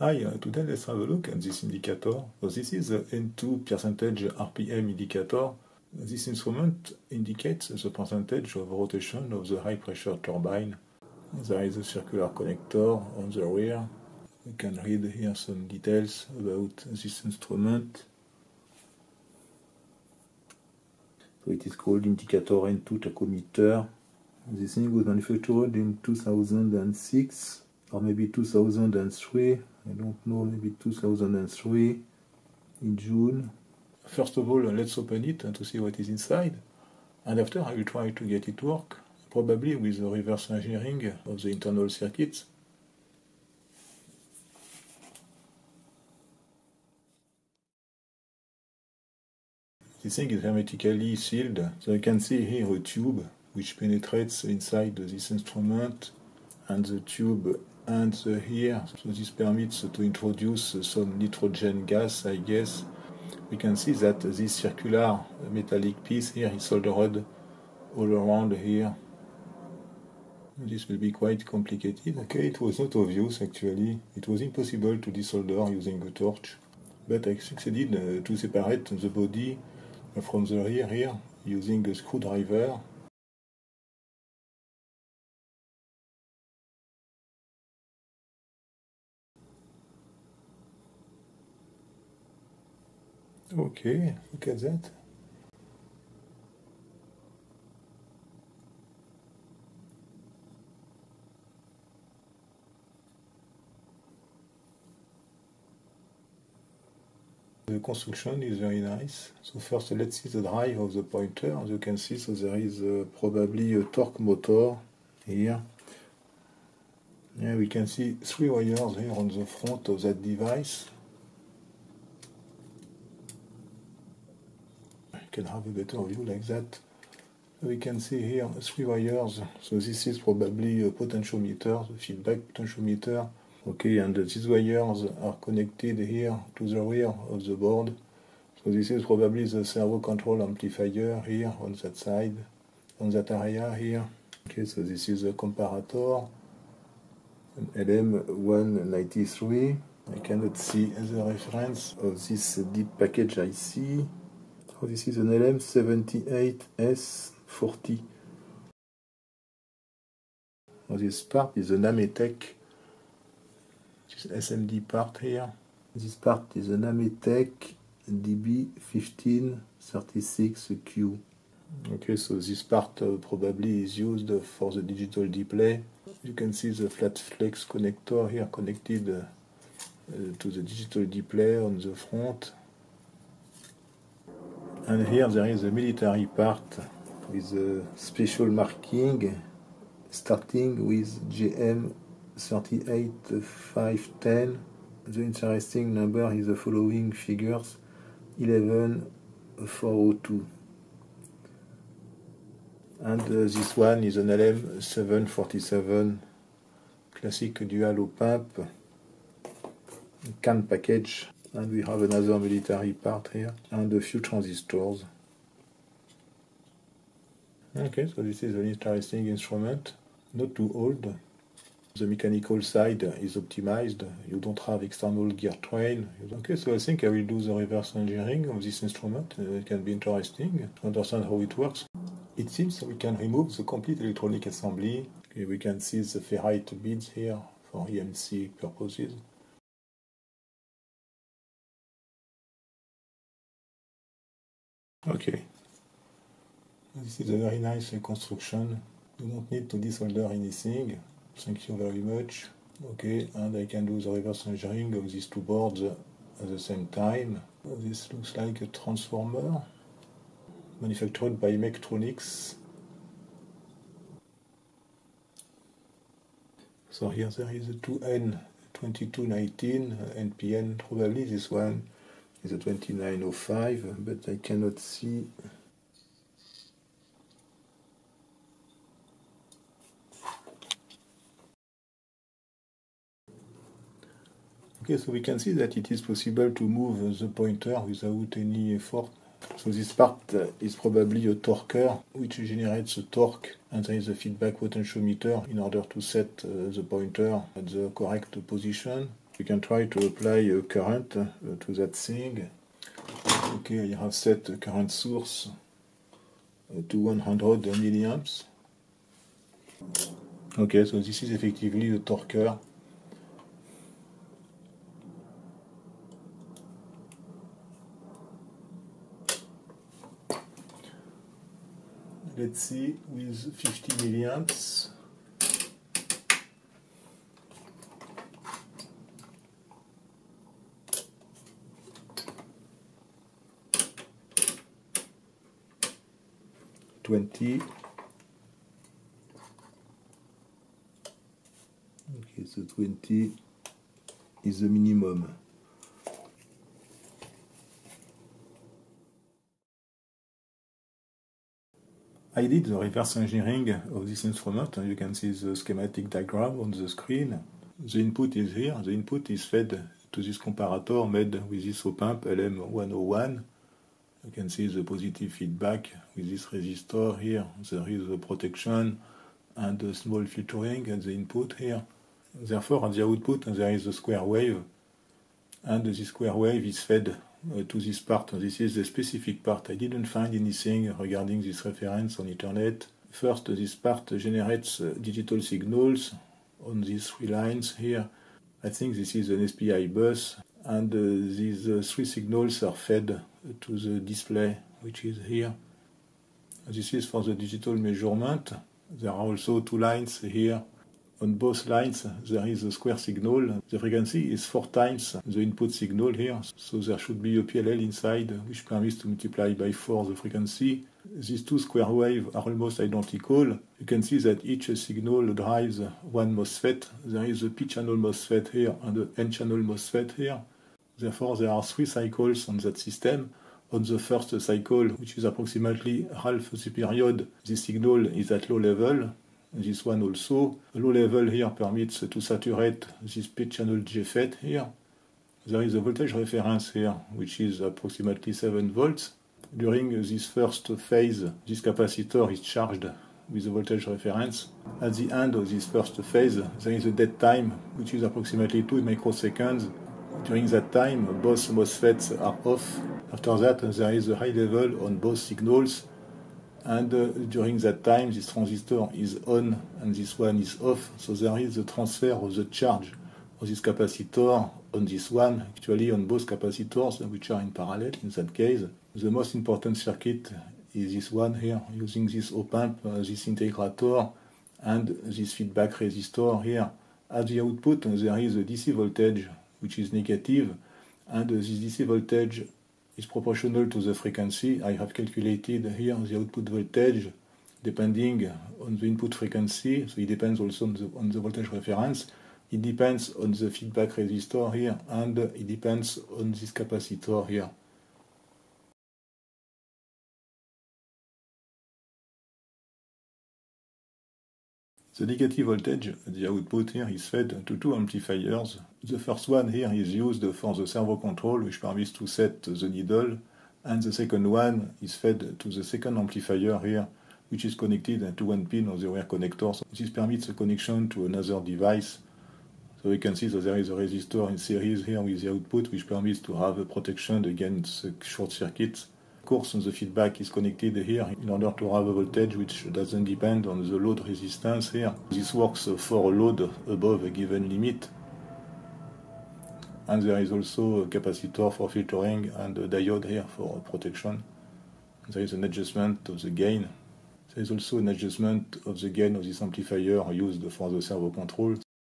Hi, today let's have a look at this indicator. So this is the N2 percentage RPM indicator. This instrument indicates the percentage of rotation of the high pressure turbine. There is a circular connector on the rear. We can read here some details about this instrument. So it is called indicator N2 tachometer. This thing was manufactured in 2006 or maybe 2003. I don't know, maybe 2003 in June. First of all, let's open it to see what is inside. And after I will try to get it to work, probably with the reverse engineering of the internal circuits. This thing is hermetically sealed, so you can see here a tube which penetrates inside this instrument, and the tube ends here, so this permits to introduce some nitrogen gas, I guess. We can see that this circular metallic piece here is soldered all around here. This will be quite complicated. Okay, it was not obvious actually. It was impossible to desolder using a torch, but I succeeded to separate the body from the rear here using a screwdriver. Okay, look at that. The construction is very nice. So first let's see the drive of the pointer. As you can see, so there is probably a torque motor here. Yeah, we can see 3 wires here on the front of that device. Can have a better view like that. We can see here 3 wires, so this is probably a potentiometer, the feedback potentiometer. Okay, and these wires are connected here to the rear of the board. So this is probably the servo control amplifier here on that side, on that area here. Okay, so this is a comparator, an LM193. I cannot see the reference of this deep package IC. So this is an LM78S40. So this part is an Ametec, this SMD part here. This part is an Ametec DB1536Q. Okay, so this part probably is used for the digital display. You can see the flat flex connector here connected to the digital display on the front. And here there is a military part with a special marking starting with JM 38510. The interesting number is the following figures: 11402. And this one is an LM747 classic dual pump CAN package. And we have another military part here, and a few transistors. Okay, so this is an interesting instrument, not too old. The mechanical side is optimized, you don't have external gear train. Okay, so I think I will do the reverse engineering of this instrument. It can be interesting to understand how it works. It seems we can remove the complete electronic assembly. Okay, we can see the ferrite beads here for EMC purposes. Okay, this is a very nice construction. You don't need to desolder anything. Thank you very much. Okay, and I can do the reverse engineering of these two boards at the same time. This looks like a transformer manufactured by Mechatronics. So here there is a 2N2219 NPN, probably this one is a 2905, but I cannot see. Okay, so we can see that it is possible to move the pointer without any effort. So this part is probably a torquer which generates a torque, and there is a feedback potentiometer in order to set the pointer at the correct position. You can try to apply a current to that thing. Okay, I have set a current source to 100 milliamps. Okay, so this is effectively the torqueur. Let's see with 50 milliamps. Okay, so 20 is the minimum. I did the reverse engineering of this instrument. You can see the schematic diagram on the screen. The input is here. The input is fed to this comparator made with this op-amp LM101. You can see the positive feedback with this resistor here. There is the protection and a small filtering at the input here. Therefore, at the output, there is a square wave, and this square wave is fed to this part. This is the specific part. I didn't find anything regarding this reference on internet. First, this part generates digital signals on these three lines here. I think this is an SPI bus, and these three signals are fed to the display, which is here. This is for the digital measurement. There are also two lines here. On both lines, there is a square signal. The frequency is 4 times the input signal here, so there should be a PLL inside, which permits to multiply by 4 the frequency. These two square waves are almost identical. You can see that each signal drives one MOSFET. There is a P-channel MOSFET here and an N-channel MOSFET here. Therefore, there are 3 cycles on that system. On the first cycle, which is approximately half the period, this signal is at low level. This one also. The low level here permits to saturate this P-channel JFET here. There is a voltage reference here, which is approximately 7 volts. During this first phase, this capacitor is charged with the voltage reference. At the end of this first phase, there is a dead time, which is approximately 2 microseconds. During that time, both MOSFETs are off. After that, there is a high level on both signals. And during that time, this transistor is on and this one is off. So there is a transfer of the charge of this capacitor on this one, actually on both capacitors, which are in parallel in that case. The most important circuit is this one here, using this op-amp, this integrator, and this feedback resistor here. At the output, there is a DC voltage, which is negative, and this DC voltage is proportional to the frequency. I have calculated here the output voltage depending on the input frequency, so it depends also on the voltage reference. It depends on the feedback resistor here, and it depends on this capacitor here. The negative voltage at the output here is fed to 2 amplifiers. The first one here is used for the servo control, which permits to set the needle, and the second one is fed to the second amplifier here, which is connected to one pin of the rear connector. So this permits a connection to another device. So you can see that there is a resistor in series here with the output, which permits to have a protection against short circuits. Of course, the feedback is connected here in order to have a voltage which doesn't depend on the load resistance here. This works for a load above a given limit. And there is also a capacitor for filtering and a diode here for protection. There is an adjustment of the gain. There is also an adjustment of the gain of this amplifier used for the servo control.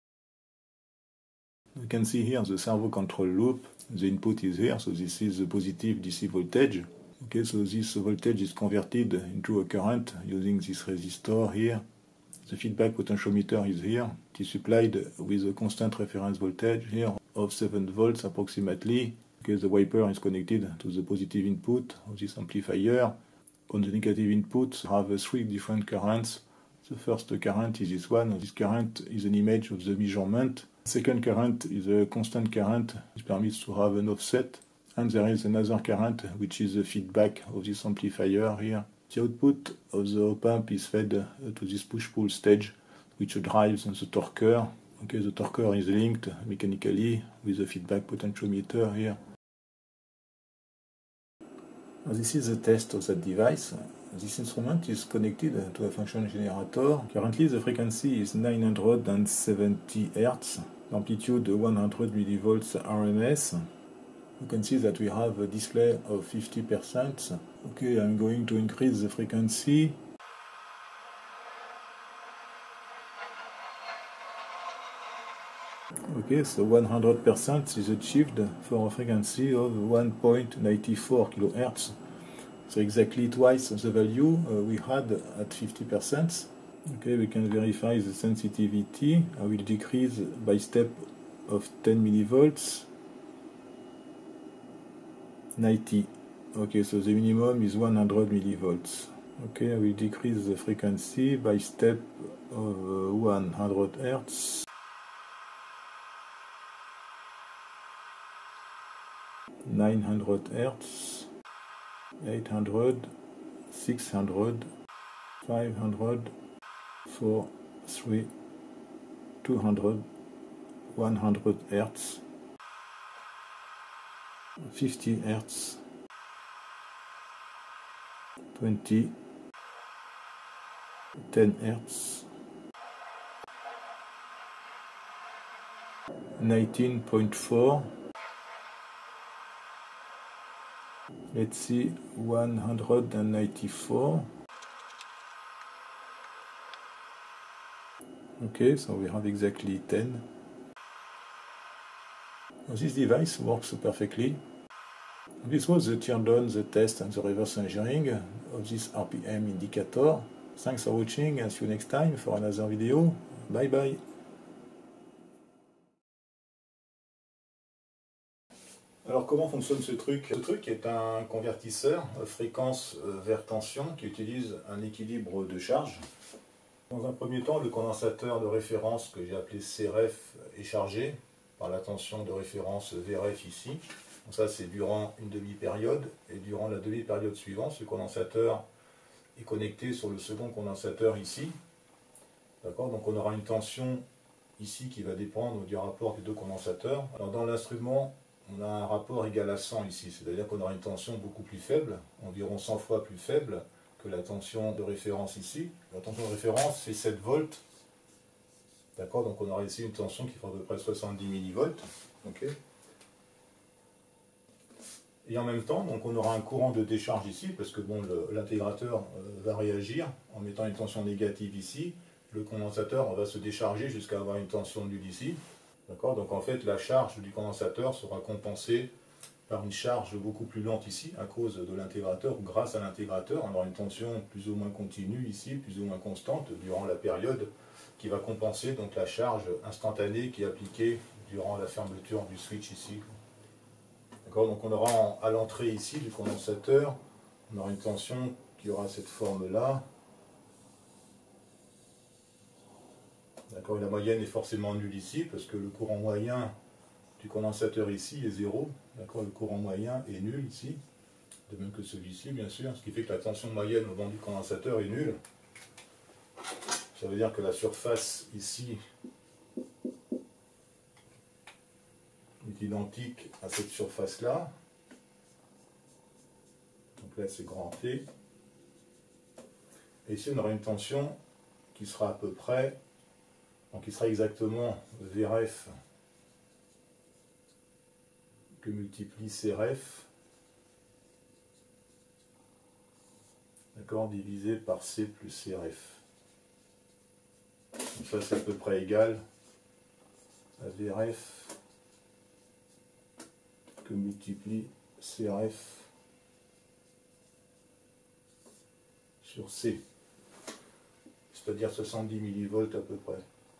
You can see here the servo control loop. The input is here, so this is the positive DC voltage. Okay, so this voltage is converted into a current using this resistor here. The feedback potentiometer is here. It is supplied with a constant reference voltage here of 7 volts approximately. Okay, the wiper is connected to the positive input of this amplifier. On the negative input, I have 3 different currents. The first current is this one. This current is an image of the measurement. The second current is a constant current, which permits to have an offset. And there is another current, which is the feedback of this amplifier here. The output of the op-amp is fed to this push-pull stage, which drives the torqueur. Okay, the torquer is linked mechanically with the feedback potentiometer here. This is the test of that device. This instrument is connected to a function generator. Currently the frequency is 970 Hz, amplitude 100 millivolts RMS. You can see that we have a display of 50%. Okay, I'm going to increase the frequency. Okay, so 100% is achieved for a frequency of 1.94 kHz. So exactly twice the value we had at 50%. Okay, we can verify the sensitivity. I will decrease by step of 10 millivolts. 90. Okay, so the minimum is 100 millivolts. Okay, I will decrease the frequency by step of 100 Hz. 900 Hz, 800, 600, 500, 4, 3, 200, 100 Hz, 50 Hz, 20, 10 Hz, 19.4. Let's see, 194. Okay, so we have exactly 10. This device works perfectly. This was the teardown, the test and the reverse engineering of this RPM indicator. Thanks for watching and see you next time for another video. Bye bye. Alors comment fonctionne ce truc? Ce truc est un convertisseur fréquence vers tension qui utilise un équilibre de charge. Dans un premier temps, le condensateur de référence que j'ai appelé CRF est chargé par la tension de référence VRF ici. Donc ça c'est durant une demi-période, et durant la demi-période suivante, ce condensateur est connecté sur le second condensateur ici. D'accord? Donc on aura une tension ici qui va dépendre du rapport des deux condensateurs. Alors dans l'instrument, on a un rapport égal à 100 ici, c'est-à-dire qu'on aura une tension beaucoup plus faible, environ 100 fois plus faible que la tension de référence ici. La tension de référence c'est 7 volts. D'accord, donc on aura ici une tension qui fera à peu près 70 millivolts. Okay. Et en même temps, donc on aura un courant de décharge ici, parce que bon, l'intégrateur va réagir en mettant une tension négative ici. Le condensateur va se décharger jusqu'à avoir une tension nulle ici. D'accord, donc en fait la charge du condensateur sera compensée par une charge beaucoup plus lente ici, à cause de l'intégrateur, ou grâce à l'intégrateur. On aura une tension plus ou moins continue ici, plus ou moins constante durant la période, qui va compenser donc la charge instantanée qui est appliquée durant la fermeture du switch ici. D'accord, donc on aura à l'entrée ici du condensateur, on aura une tension qui aura cette forme-là. D'accord, la moyenne est forcément nulle ici, parce que le courant moyen du condensateur ici est 0. D'accord, le courant moyen est nul ici, de même que celui-ci bien sûr, ce qui fait que la tension moyenne au bord du condensateur est nulle. Ça veut dire que la surface ici est identique à cette surface-là. Donc là c'est grand T. Et ici on aura une tension qui sera à peu près, donc qui sera exactement VRF que multiplie CRF, d'accord, divisé par C plus CRF. Donc ça c'est à peu près égal à VRF que multiplie CRF sur C, c'est-à-dire 70 millivolts à peu près.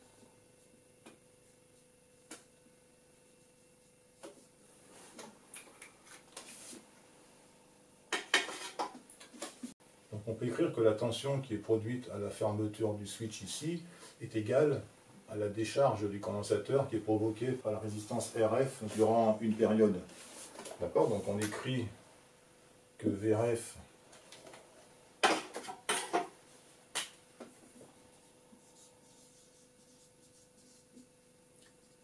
Donc on peut écrire que la tension qui est produite à la fermeture du switch ici est égale à la décharge du condensateur qui est provoquée par la résistance RF durant une période. D'accord, donc on écrit que VRF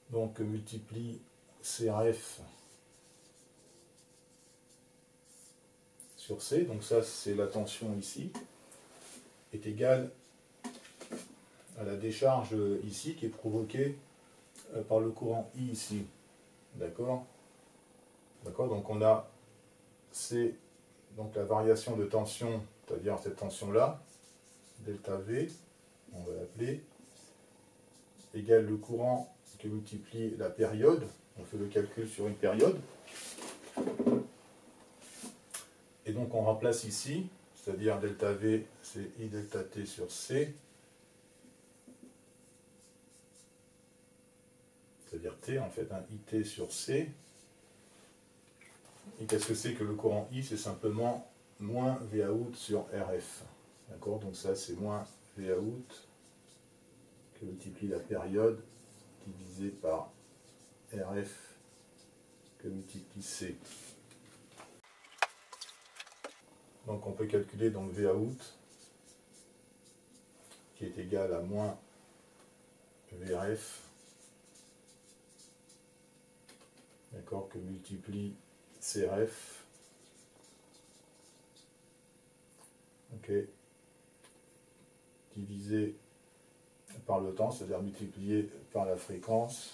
donc multiplie CRF sur C, donc ça c'est la tension ici, est égale à la décharge ici qui est provoquée par le courant I ici. D'accord? D'accord, donc on a C, donc la variation de tension, c'est-à-dire cette tension-là, delta V, on va l'appeler, égale le courant qui multiplie la période, on fait le calcul sur une période, et donc on remplace ici, c'est-à-dire delta V, c'est I delta T sur C, c'est-à-dire T en fait, IT sur C, et qu'est-ce que c'est que le courant I? C'est simplement moins V out sur RF, d'accord? Donc ça c'est moins V out qui multiplie la période divisé par RF que multiplie C. Donc on peut calculer donc V out qui est égal à moins VRF, d'accord, que multiplie CRF, ok, divisé par le temps, c'est-à-dire multiplié par la fréquence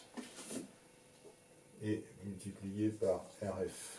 et multiplié par RF.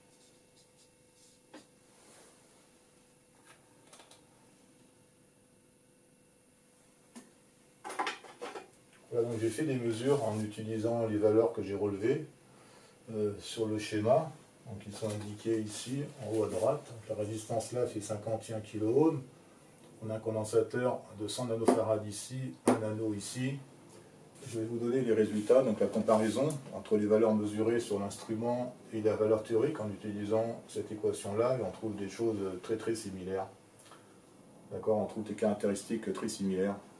Voilà, donc j'ai fait des mesures en utilisant les valeurs que j'ai relevées sur le schéma. Donc ils sont indiqués ici, en haut à droite. Donc, la résistance là fait 51 kΩ. On a un condensateur de 100 nanofarad ici, 1 nano ici. Je vais vous donner les résultats, donc la comparaison entre les valeurs mesurées sur l'instrument et la valeur théorique en utilisant cette équation-là, et on trouve des choses très très similaires. D'accord, on trouve des caractéristiques très similaires.